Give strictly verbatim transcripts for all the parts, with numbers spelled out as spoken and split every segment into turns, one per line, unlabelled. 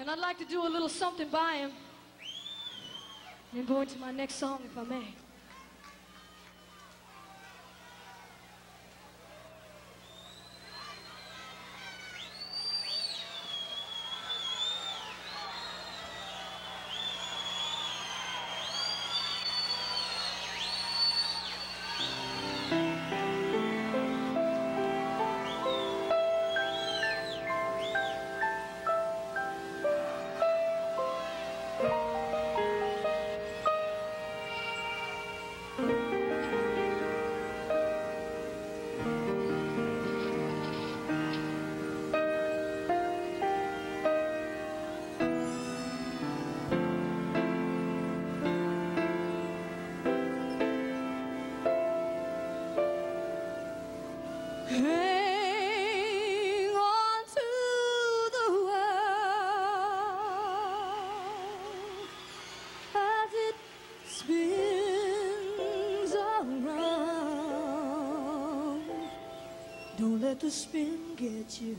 And I'd like to do a little something by him. And go into my next song, if I may. Hang on to the world as it spins around. Don't let the spin get you.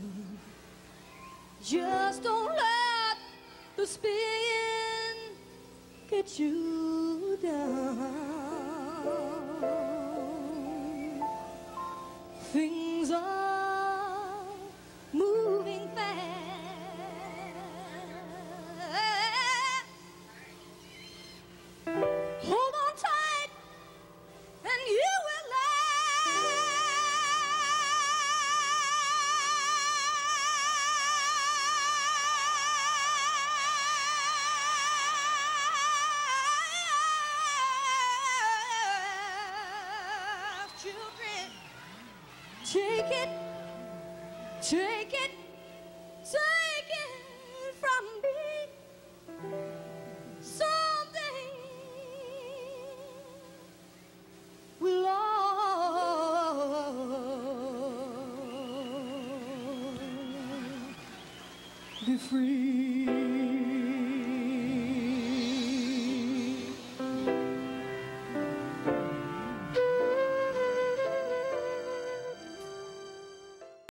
Just don't let the spin get you down. Things are moving fast. Hold on tight, and you will last. Children, take it, take it, take it from me. Someday we'll all be free.